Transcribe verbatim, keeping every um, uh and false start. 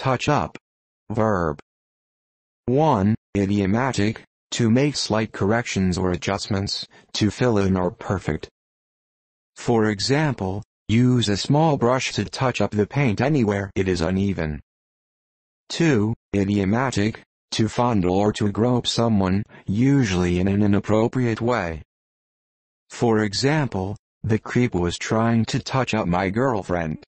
touch up. Verb. one. Idiomatic, to make slight corrections or adjustments, to fill in or perfect. For example, use a small brush to touch up the paint anywhere it is uneven. two. Idiomatic, to fondle or to grope someone, usually in an inappropriate way. For example, the creep was trying to touch up my girlfriend.